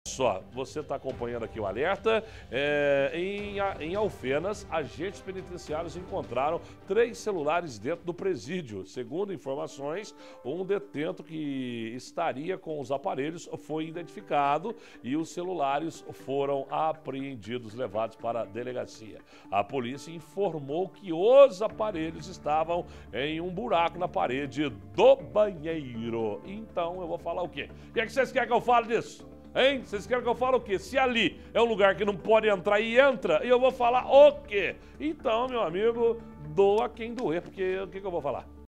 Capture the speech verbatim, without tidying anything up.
Só, você está acompanhando aqui o alerta. É, em, em Alfenas, agentes penitenciários encontraram três celulares dentro do presídio. Segundo informações, um detento que estaria com os aparelhos foi identificado e os celulares foram apreendidos, levados para a delegacia. A polícia informou que os aparelhos estavam em um buraco na parede do banheiro. Então, eu vou falar o quê? O que é que vocês querem que eu fale disso? Hein? Vocês querem que eu fale o quê? Se ali é um lugar que não pode entrar e entra, eu vou falar o quê? Então, meu amigo, doa quem doer, porque o que, que eu vou falar?